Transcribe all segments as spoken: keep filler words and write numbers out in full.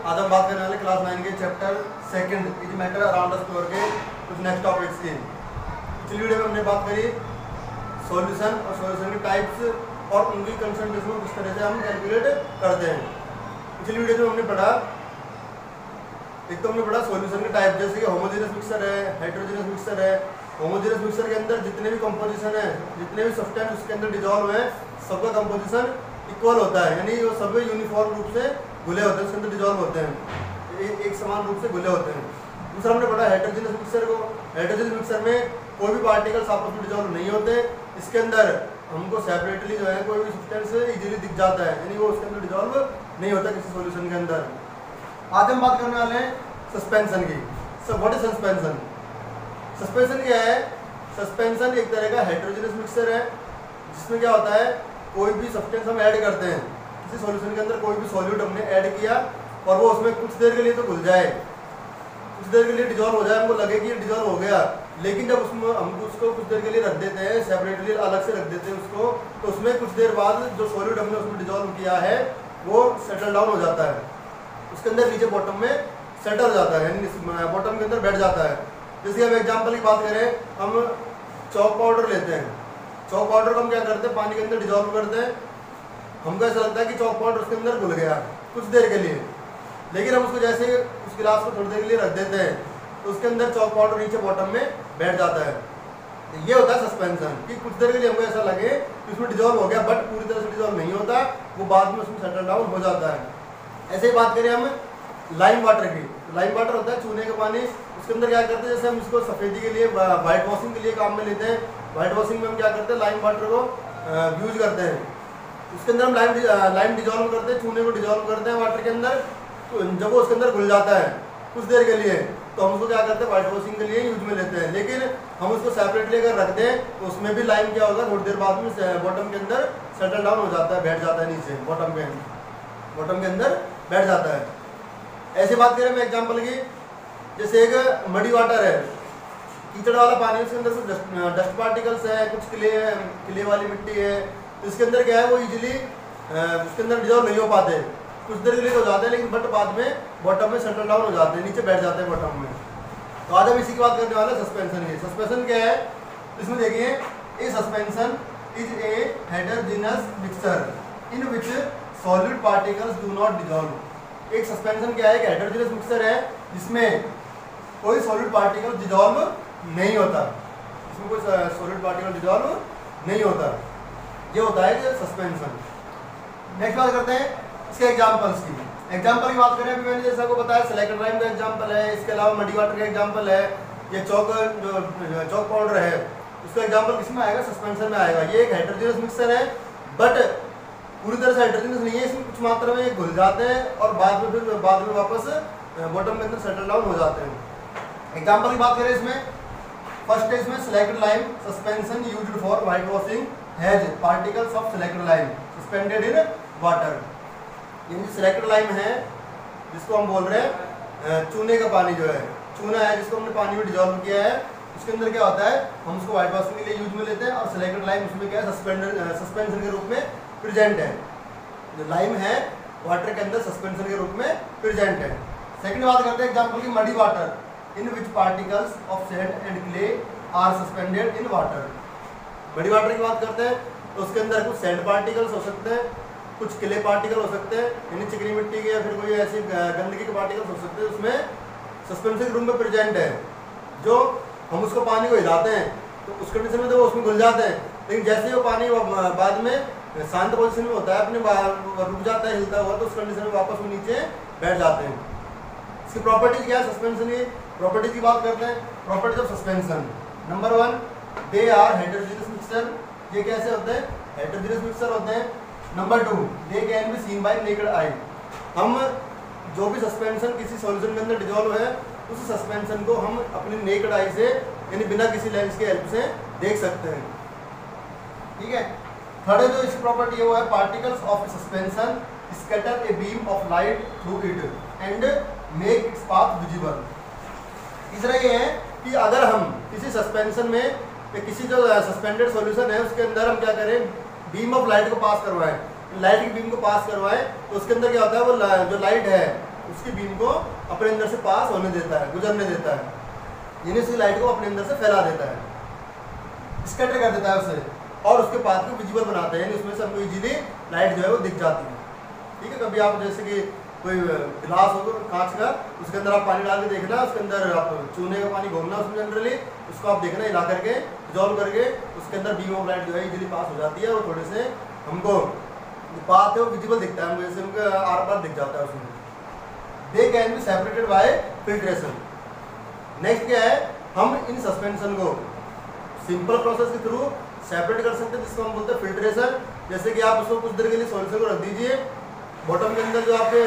आज हम बात करने वाले क्लास नाइन के chapter second is matter around the floor के कुछ नेक्स्ट टॉपिक्स की। पिछली वीडियो में हमने बात करी सॉल्यूशन और सॉल्यूशन के टाइप्स और उनकी कंसंट्रेशन को किस तरह से हम कैलकुलेट करते हैं। पिछली वीडियो में हमने पढ़ा, एक तो हमने पढ़ा सॉल्यूशन के टाइप, जैसे कि होमोजेनियस मिक्सचर है, हेटेरोजेनियस मिक्सचर है। होमोजेनियस मिक्सचर के अंदर जितने भी कंपोजिशन है, जितने भी सब्सटेंस उसके अंदर डिजॉल्व है, सबका कंपोजिशन इक्वल होता है, यानी वो सब यूनिफॉर्म रूप से घुले होते हैं, उसके अंदर डिजॉल्व होते हैं, एक, एक समान रूप से घुले होते हैं। दूसरा हमने पढ़ा हेटेरोजेनियस मिक्सचर को। हेटेरोजेनियस मिक्सचर में कोई भी पार्टिकल्स आपस में डिजॉल्व नहीं होते, इसके अंदर हमको सेपरेटली जो है कोई भी सब्सटेंस इजीली दिख जाता है, यानी वो उसके अंदर डिजॉल्व नहीं होता किसी सॉल्यूशन के अंदर। आज हम बात करने वाले हैं सस्पेंशन की। So what is suspension? Suspension क्या है? सस्पेंशन एक तरह का हेटेरोजेनियस मिक्सचर है, जिसमें क्या होता है, कोई भी सब्सटेंस हम ऐड करते हैं किसी सॉल्यूशन के अंदर, कोई भी सॉल्यूट हमने ऐड किया और वो उसमें कुछ देर के लिए तो घुल जाए, कुछ देर के लिए डिजॉल्व हो जाए, हमको लगे कि ये डिजॉल्व हो गया, लेकिन जब उसमें हम उसको कुछ देर के लिए रख देते हैं, सेपरेटली अलग से रख देते हैं उसको, तो उसमें कुछ देर बाद जो सॉल्यूट हमने उसमें डिजॉल्व किया है वो सेटल डाउन हो जाता है, उसके अंदर नीचे बॉटम में सेटल हो जाता है, यानी बॉटम के अंदर बैठ जाता है। जैसे हम एग्जाम्पल की बात करें, हम चॉक पाउडर लेते हैं, चॉक पाउडर को हम क्या करते हैं, पानी के अंदर डिजॉल्व करते हैं, हमको ऐसा लगता है कि चॉक पाउडर उसके अंदर घुल गया कुछ देर के लिए, लेकिन हम उसको जैसे उस गिलास को थोड़ी देर के लिए रख देते हैं तो उसके अंदर चॉक पाउडर नीचे बॉटम में बैठ जाता है। तो ये होता है सस्पेंशन, कि कुछ देर के लिए हमको ऐसा लगे कि उसमें डिजॉल्व हो गया, बट पूरी तरह से डिजॉल्व नहीं होता, वो बाद में उसमें सेटल डाउन हो जाता है। ऐसे ही बात करें हम लाइम वाटर की, लाइम वाटर होता है चूने का पानी, उसके अंदर क्या करते हैं, जैसे हम इसको सफ़ेदी के लिए, वाइट वॉशिंग के लिए काम में लेते हैं, वाइट वॉशिंग में हम क्या करते हैं, लाइम वाटर को यूज करते हैं, उसके अंदर हम लाइम लाइम डिजॉल्व करते हैं, चूने को डिजॉल्व करते हैं वाटर के अंदर, तो जब वो उसके अंदर घुल जाता है कुछ देर के लिए, तो हम उसको क्या करते हैं, वाइट वॉशिंग के लिए यूज में लेते हैं। लेकिन हम उसको सेपरेटली अगर रख दें तो उसमें भी लाइम क्या होगा, थोड़ी देर बाद में बॉटम के अंदर सेटल डाउन हो जाता है, बैठ जाता है नीचे बॉटम के बॉटम के अंदर बैठ जाता है। ऐसे बात करें मैं एग्जाम्पल की, जैसे एक मडी वाटर है, कीचड़ वाला पानी, उसके अंदर कुछ डस्ट, डस्ट पार्टिकल्स है, कुछ क्ले है, क्ले वाली मिट्टी है, तो इसके अंदर क्या है, वो इजीली उसके अंदर डिजॉल्व नहीं हो पाते, कुछ देर के लिए हो जाते हैं, लेकिन बट बाद में बॉटम में सेटल डाउन हो जाते हैं, नीचे बैठ जाते हैं बॉटम में। तो आज हम इसी की बात करने वाले हैं, सस्पेंशन की। सस्पेंशन क्या है, इसमें देखिए, a suspension is a heterogeneous mixture in which solid particles do not dissolve. एक सस्पेंशन क्या है, कि हेटेरोजेनस मिक्सचर है जिसमें कोई सॉलिड पार्टिकल डिजॉल्व नहीं होता, इसमें कोई सॉलिड पार्टिकल डिजॉल्व नहीं होता, ये होता है सस्पेंशन। नेक्स्ट बात करते हैं इसके एग्जांपल्स की। एग्जांपल की बात करें, अभी मैंने जैसा को बताया सिलिकॉन लाइम का एग्जांपल है, इसके अलावा मडी वाटर का एग्जांपल है, ये चौक जो चौक पाउडर है उसका एग्जांपल किसमें आएगा, सस्पेंशन में आएगा। ये एक हेटेरोजेनस मिक्सचर है, बट पूरी तरह से हेटेरोजेनस नहीं है, इसमें कुछ मात्रा में घुल जाते हैं और बाद में फिर बाद में वापस बॉटम के अंदर सेटल डाउन हो जाते हैं। एग्जांपल की बात करें इसमें, फर्स्ट है इसमें silicon lime suspension used for white washing has particles of silicon lime suspended in water. ये सिलिकॉन लाइम है जिसको हम बोल रहे हैं चूने का पानी, जो है चूना है जिसको हमने पानी में डिजॉल्व किया है, उसके अंदर क्या होता है, हम उसको व्हाइट वॉशिंग के लिए यूज में लेते हैं, और सिलिकॉन लाइम उसमें क्या है, सस्पेंडेड सस्पेंशन के रूप में प्रेजेंट है। जो लाइम है वाटर के अंदर सस्पेंशन के रूप में प्रेजेंट है। सेकंड बात करते हैं एग्जांपल की, muddy water in which particles of sand and clay are suspended in water. Muddy water की बात करते हैं तो उसके अंदर कुछ सैंड पार्टिकल्स हो सकते हैं, कुछ क्ले पार्टिकल हो सकते हैं, यानी चिकनी मिट्टी के या फिर कोई ऐसी गंदगी के पार्टिकल्स हो सकते हैं, उसमें सस्पेंशन के रूप में प्रेजेंट है। जो हम उसको पानी को हिलाते हैं तो उस कंडीशन में तो वो उसमें घुल जाते हैं, लेकिन जैसे ही वो पानी बाद में शांत पोजीशन में होता है, अपने रुक जाता है हिलता हुआ, तो उस कंडीशन में वापस वो नीचे बैठ जाते हैं। इसकी प्रॉपर्टीज क्या है सस्पेंशन की? प्रॉपर्टीज की बात करते हैं, properties of suspension. Number one, they are heterogeneous mixture. ये कैसे होते हैं? हेटेरोजेनस मिक्सचर होते हैं। Number two, they can be seen by naked eye. हम जो भी सस्पेंशन किसी सॉल्यूशन के अंदर डिजॉल्व है, उस सस्पेंशन को हम अपनी नेकेड आई से, यानी बिना किसी लेंस के हेल्प से देख सकते हैं। ठीक है। थर्ड जो इसकी प्रॉपर्टी है वो है, particles of suspension scatter a beam of light through it and make its path visible. तीसरा ये है कि अगर हम किसी सस्पेंशन में, किसी जो सस्पेंडेड सॉल्यूशन है उसके अंदर हम क्या करें, बीम ऑफ लाइट को पास करवाएं, लाइट की बीम को पास करवाएं, तो उसके अंदर क्या होता है, वो जो लाइट है उसकी बीम को अपने अंदर से पास होने देता है, गुजरने देता है, यानी उसकी लाइट को अपने अंदर से फैला देता है, स्कैटर कर देता है उसे, और उसके पाथ को विजिबल बनाता है, यानी उसमें से हमको इजीली लाइट जो है वो दिख जाती है। ठीक है, कभी आप जैसे कि कोई गिलास हो कांच का, उसके अंदर आप पानी डाल के देखना, उसके अंदर आप चूने का पानी घोलना उसमें जनरली, उसको आप देखना हिला करके डिजॉल्व करके, उसके अंदर बीम ऑफ लाइट जो है इजीली पास हो जाती है, और थोड़े से हमको पाथ है वो विजिबल दिखता है, हमको जैसे हमको आर पार दिख जाता है उसमें। They can be separated by filtration. Next क्या है, हम इन सस्पेंशन को सिंपल प्रोसेस के थ्रू सेपरेट कर सकते हैं, जिसको हम बोलते हैं फिल्ट्रेशन। जैसे कि आप उसको कुछ देर के लिए सॉल्यूशन को रख दीजिए, बॉटम के अंदर जो आपके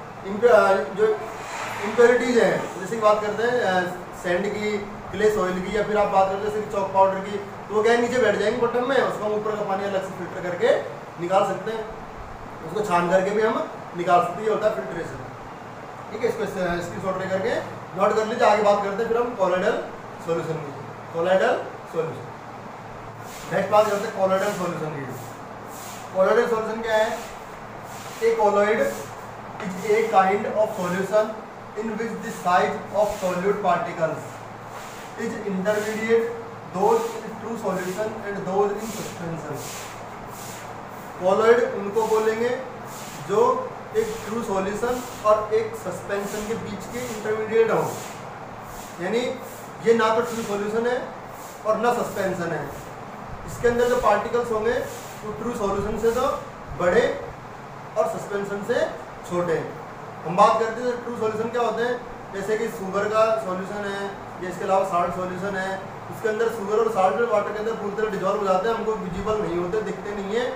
जो इम्प्योरिटीज हैं, जैसे कि बात करते हैं सैंड की, क्ले सॉइल की, या फिर आप बात करते हैं जैसे चॉक पाउडर की, तो वो क्या है नीचे बैठ जाएंगे बॉटम में, उसको हम ऊपर का पानी अलग से फिल्टर करके निकाल सकते हैं, उसको छान करके भी हम निकाल सकते हैं, ये होता है फिल्ट्रेशन। ठीक है, इसको स्क्रीन शॉट लेकर नोट कर लीजिए, आगे बात करते हैं फिर हम कोलोइडल सॉल्यूशन की। कोलोइडल सॉल्यूशन, नेक्स्ट बात करते हैं कोलोइडल सॉल्यूशन की। कोलोइडल सॉल्यूशन क्या है? A colloid is a kind of solution in which the size of solute particles is intermediate, those in true solution and those in suspension. Colloid उनको बोलेंगे जो एक ट्रू सॉल्यूशन और एक suspension के बीच के इंटरमीडिएट हो, यानी ये ना तो ट्रू सॉल्यूशन है और ना सस्पेंशन है। इसके अंदर जो पार्टिकल्स होंगे वो ट्रू सॉल्यूशन से तो बड़े और सस्पेंशन से छोटे। हम बात करते हैं ट्रू सॉल्यूशन क्या होते हैं, जैसे कि शुगर का सॉल्यूशन है, या इसके अलावा साल्ट सॉल्यूशन है, उसके अंदर शुगर और साल्ट वाटर के अंदर पूरी तरह डिजॉल्व हो जाते हैं, हमको विजिबल नहीं होते, दिखते नहीं है।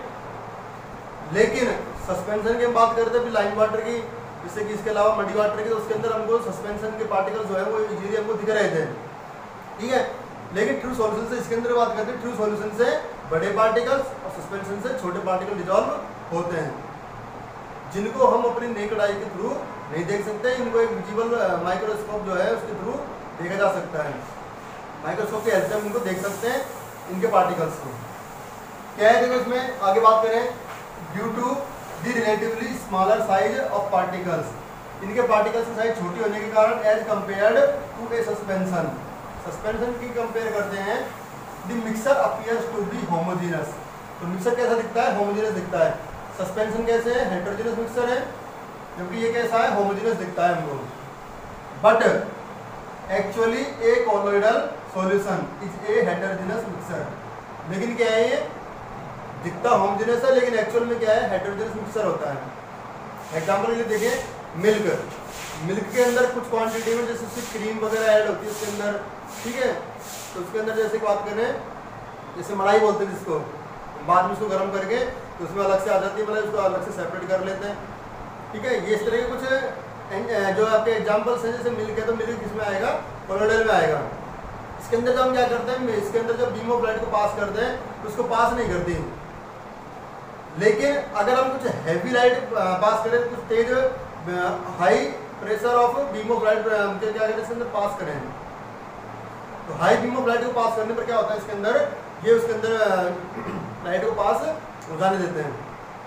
लेकिन सस्पेंशन की हम बात करते हैं लाइम वाटर की, जैसे कि इसके अलावा मडी वाटर की, तो उसके अंदर हमको सस्पेंशन के पार्टिकल्स जो है वो इजीली हमको दिख रहे थे। ठीक है, लेकिन ट्रू सॉल्यूशन से इसके अंदर बात करते हैं, ट्रू सॉल्यूशन से बड़े पार्टिकल्स और सस्पेंशन से छोटे पार्टिकल डिजॉल्व होते हैं, जिनको हम अपनी नेकेड आई के थ्रू नहीं देख सकते। इनको एक विजिबल माइक्रोस्कोप जो है उसके थ्रू देखा जा सकता है, माइक्रोस्कोप की हेल्प से हम इनको देख सकते हैं, इनके पार्टिकल्स को। क्या है देखो इसमें आगे बात करें, due to the relatively smaller size of particles, इनके पार्टिकल्स की साइज छोटी होने के कारण as compared to a suspension, suspension की कंपेयर करते हैं, the mixture appears to be homogeneous. तो मिक्सर कैसा दिखता है? होमोजेनस दिखता है। सस्पेंशन कैसे है? हेटेरोजेनस मिक्सर है, जबकि ये कैसा है? होमोजेनस दिखता है हमको। But actually a colloidal solution is a heterogeneous mixture. लेकिन क्या है, ये दिखता होमोजेनस है लेकिन एक्चुअल में क्या है? हेटेरोजेनस मिक्सर होता है। एग्जांपल के लिए देखिए, मिल्क मिल्क के अंदर कुछ क्वांटिटी में जैसे उसकी क्रीम वगैरह ऐड होती है उसके अंदर, ठीक है, तो उसके अंदर जैसे बात करें, जैसे मलाई बोलते हैं जिसको, बाद में उसको गर्म करके तो उसमें अलग से आ जाती है, मतलब उसको अलग से सेपरेट कर लेते हैं। ठीक है, ये इस तरह के कुछ जो आपके एग्जांपल्स हैं, जैसे मिल्क है तो मिल्क किसमें आएगा? कोलोइडल में आएगा। इसके अंदर जब हम क्या करते हैं, इसके अंदर जब बीम ऑफ लाइट को पास करते हैं तो उसको पास नहीं करती, लेकिन अगर हम कुछ हैवी लाइट पास करें, कुछ तेज high pressure of beam of light क्या करें इसके अंदर पास करें, तो हाई बीम ऑफ लाइट को पास करने पर क्या होता है, इसके अंदर ये उसके अंदर लाइट को पास हो जाने देते हैं,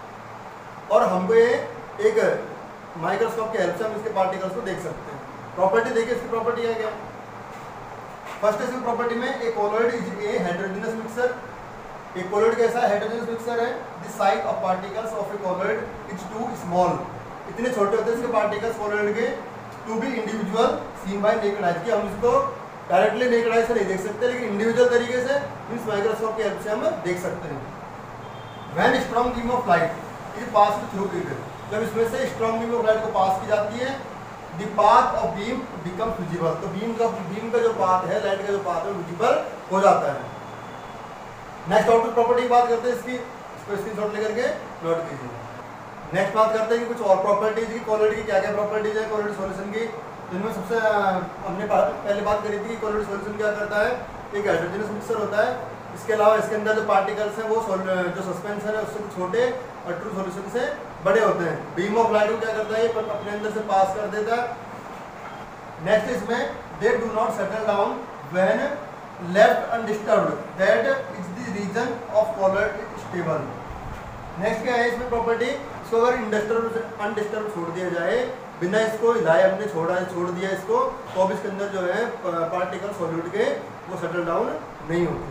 और हमको ये एक माइक्रोस्कोप की हेल्प से हम इसके पार्टिकल्स को देख सकते हैं। प्रॉपर्टी देखिए, इसकी प्रॉपर्टी है क्या? फर्स्ट इसकी प्रॉपर्टी में a colloid is a heterogeneous mixture. एक कोलोइड कैसा है? हेटेरोजेनस मिक्सर है। The size of particles of a colloid is too small, इतने छोटे होते हैं इसके पार्टिकल्स कोलोइड के, to be individual seen by naked eye, कि हम इसको डायरेक्टली नेकेड आई से नहीं देख सकते, लेकिन इंडिविजुअल तरीके से इस माइक्रोस्कोप की हेल्प से हम देख सकते हैं। When strong beam of light is passed through it, जब इसमें से स्ट्रॉन्ग बीम ऑफ लाइट को पास की जाती है, the path of beam become visible, तो बीम का बीम का जो पाथ है, लाइट का जो पाथ है, विजिबल हो जाता है। नेक्स्ट आउटपुट प्रॉपर्टी की बात करते हैं इसकी, इसको स्क्रीनशॉट लेकर के नोट कीजिए। नेक्स्ट बात करते हैं कि कुछ और प्रॉपर्टीज की कोलोइड की क्या क्या प्रॉपर्टीज है कोलोइड सॉल्यूशन की। जिनमें सबसे हमने पहले बात करी थी कि कोलोइड सॉल्यूशन क्या करता है, एक हाइड्रोजनस मिक्सर होता है। इसके अलावा इसके अंदर जो पार्टिकल्स हैं वो जो सस्पेंशन है उससे छोटे और ट्रू सॉल्यूशन से बड़े होते हैं। बीम ऑफ लाइट को क्या करता है, ये अपने अंदर से पास कर देता है। नेक्स्ट इसमें they do not settle down when left undisturbed, that is the reason of colloid stable. Next क्या है इसमें प्रॉपर्टी, इसको अगर इंडस्ट्रब अनडिस्टर्ब छोड़ दिया जाए बिना इसको हिलाए हमने छोड़ा छोड़ दिया इसको, तो अब इसके अंदर जो है पार्टिकल सॉल्यूट के वो सेटल डाउन नहीं होते।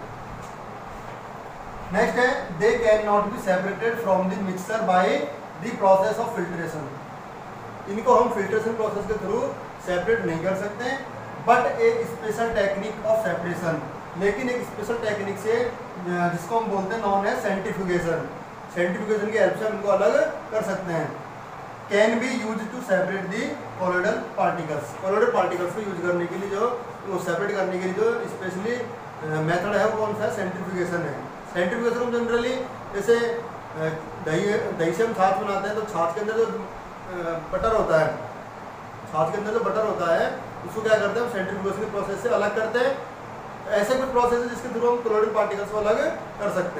नेक्स्ट है they can not be separated from the mixture by the process of filtration. इनको हम फिल्ट्रेशन प्रोसेस के थ्रू सेपरेट नहीं कर सकते, but a special technique of separation, लेकिन एक स्पेशल टेक्निक से जिसको हम बोलते हैं नॉन है सेंट्रीफ्यूगेशन, सेंट्रीफ्यूगेशन की हेल्प से हम इनको अलग कर सकते हैं। Can be use to separate the colloidal particles. Colloidal particles को यूज करने के लिए जो वो सेपरेट करने के लिए जो स्पेशली मेथड है वो कौन सा है, सेंट्रीफ्यूगेशन है। सेंट्रीफ्यूगेशन हम जनरली जैसे दही दही से हम छाछ बनाते हैं, तो छाछ के अंदर जो बटर होता है, छाछ के अंदर जो बटर होता है उसको क्या करते हैं हम सेंट्रीफ्यूगेशन के प्रोसेस से अलग करते हैं। ऐसे कुछ प्रोसेस है जिसके थ्रू हम कोलोइडल पार्टिकल्स को अलग कर सकते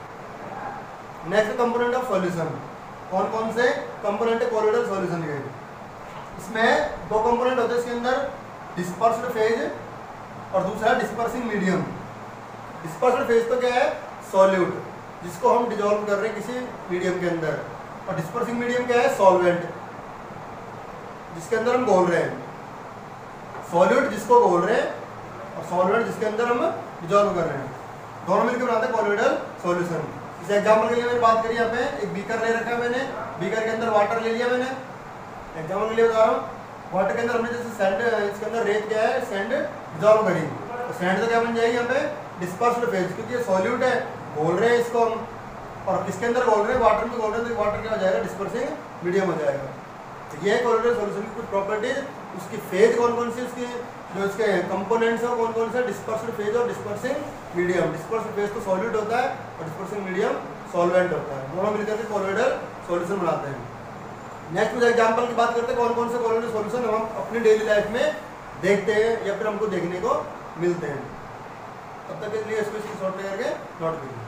हैं। नेक्स्ट कंपोनेंट ऑफ सॉल्यूशन, कौन कौन से कंपोनेंट है कोलोइडल सॉल्यूशन के? इसमें दो कंपोनेंट होते हैं इसके अंदर, डिस्पर्स्ड फेज और दूसरा डिस्पर्सिंग मीडियम। डिस्पर्स्ड फेज तो क्या है, सॉल्यूट जिसको हम डिजोल्व कर रहे हैं किसी मीडियम के अंदर, और डिस्पर्सिंग मीडियम क्या है, सॉल्वेंट जिसके अंदर हम घोल रहे हैं। सॉल्यूट जिसको घोल रहे हैं और सॉल्वेंट जिसके अंदर हम डिजोल्व कर रहे हैं, दोनों मिलकर बनाते हैं कोलोइडल सॉल्यूशन। इस एग्जांपल के लिए मैंने बात करी, यहाँ पे एक बीकर ले रखा है मैंने, बीकर के अंदर वाटर ले लिया मैंने, एग्जांपल के लिए बता रहा हूँ। वाटर के अंदर हमने जैसे सैंड, इसके अंदर रेत क्या है, सैंड डिजोल्व करी, तो सैंड तो क्या बन जाएगी यहाँ पे, डिस्पर्स्ड फेज, क्योंकि ये सॉल्यूट है, घोल रहे हैं इसको हम, और किसके अंदर घोल रहे हैं, वाटर में घोल रहे हैं, तो वाटर क्या हो जाएगा, डिस्पर्सिंग मीडियम हो जाएगा। तो ये है कोलोइडल सॉल्यूशन की कुछ प्रॉपर्टीज। उसकी फेज कौन कौन सी, उसकी जो इसके कंपोनेंट्स हैं कौन कौन से, डिस्पर्स्ड फेज और डिस्पर्सिंग मीडियम। डिस्पर्स्ड फेज तो सॉल्यूट होता है और डिस्पर्सिंग मीडियम सॉल्वेंट होता है, दोनों मिलकर के कोलोइडल सॉल्यूशन बनाते हैं। नेक्स्ट कुछ एग्जांपल की बात करते हैं, कौन कौन से कोलोइडल सॉल्यूशन हम अपनी डेली लाइफ में देखते हैं या फिर हमको देखने को मिलते हैं। तब तक के लिए इसको इसको शॉर्ट करके नोट कीजिए।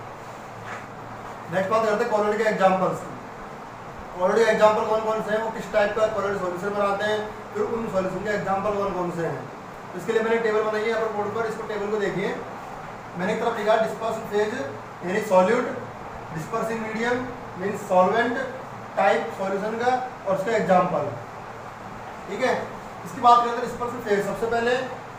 नेक्स्ट बात करते हैं कोलोइड के एग्जांपल्स। कोलोइड के एग्जांपल कौन कौन से हैं, वो किस टाइप का कोलोइड सॉल्यूशन बनाते हैं, फिर उन सॉल्यूशन के एग्जांपल कौन कौन से हैं। इसके लिए मैंने टेबल बनाई है यहाँ पर बोर्ड पर, इसको टेबल को देखिए। मैंने एक तरफ लिखा डिस्पर्स्ड फेज यानी solute, dispersing medium means solvent type solution का, और उसका एग्जांपल। ठीक है, इसकी बात करते हैं डिस्पर्स्ड फेज। सबसे पहले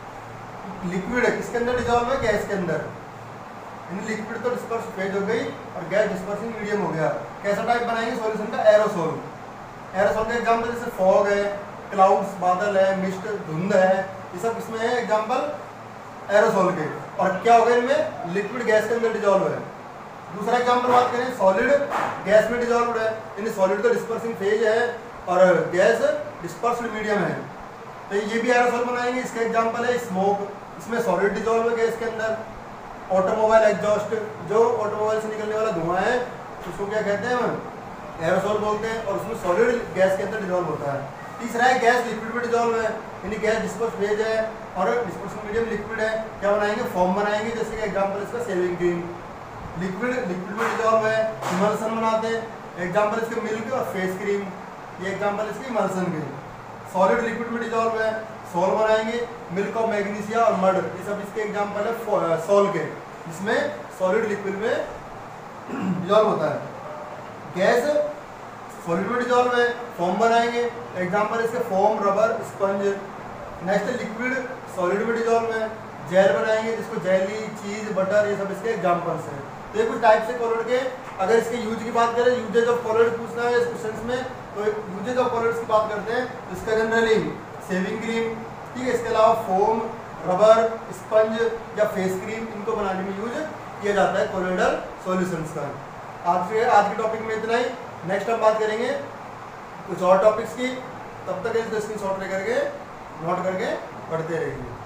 लिक्विड किसके अंदर डिजॉल्व है, गैस के अंदर, यानी लिक्विड तो डिस्पर्स्ड फेज हो गई और गैस डिस्पर्सिंग मीडियम हो गया। कैसा टाइप बनाएंगे सॉल्यूशन का, एरोसोल। एरोसोल का एग्जांपल जैसे फॉग है, क्लाउड्स बादल है, मिस्ट धुंध है, ये सब इसमें है एग्जांपल एरोसोल के। और क्या हो गया इनमें, लिक्विड गैस के अंदर डिजॉल्व है। दूसरा एग्जांपल बात करें, सॉलिड गैस में डिजॉल्व है, यानी सॉलिड का डिस्पर्सिंग फेज है और गैस डिस्पर्स्ड मीडियम है, तो ये भी एरोसोल बनाएंगे। इसका एग्जांपल है स्मोक, इसमें सॉलिड डिजॉल्व है गैस के अंदर। ऑटोमोबाइल एग्जॉस्ट, जो ऑटोमोबाइल से निकलने वाला धुआं है उसको क्या कहते हैं हम, एरोसोल बोलते हैं, और उसमें सॉलिड गैस के अंदर डिजॉल्व होता है। तीसरा है गैस लिक्विड में डिजॉल्व है, यानी गैस डिस्पर्स फेज है और डिस्पर्सिंग मीडियम लिक्विड है। क्या बनाएंगे, फॉर्म बनाएंगे, जैसे कि एग्जांपल इसका सेविंग क्रीम, लिक्विड लिक्विड में डिजॉल्व है, इमल्सन बनाते हैं। एग्जांपल इसके मिल्क और फेस क्रीम, ये एग्जांपल इसकी इमल्सन की। सॉलिड लिक्विड में डिजॉल्व है, सोल बनाएंगे, मिल्क और मैग्नीशिया और मड, ये सब इसके एग्जांपल है सोल के, जिसमें सॉलिड लिक्विड में डिजॉल्व होता है। गैस सॉलिड में डिजॉल्व है, फोम बनाएंगे, एग्जांपल इसके foam, rubber, sponge. Next liquid solid में डिजॉल्व है, जेल बनाएंगे जिसको जेली, चीज, बटर, ये सब इसके एग्जांपल्स हैं। तो ये कुछ टाइप से कोलोइड के, अगर इसके यूज की बात करें, यूजेज ऑफ कोलोइड पूछना है इस क्वेश्चन में, तो यूजेज ऑफ कोलोइड्स की बात करते हैं तो इसका जनरली सेविंग क्रीम, ठीक है, इसके अलावा फोम, रबर, स्पंज या फेस क्रीम, इनको बनाने में यूज किया जाता है कोलोइडल सॉल्यूशंस का। आज के आज के टॉपिक में इतना ही। नेक्स्ट हम बात करेंगे कुछ और टॉपिक्स की, तब तक इसको स्क्रीनशॉट लेकर के नोट करके पढ़ते रहिए।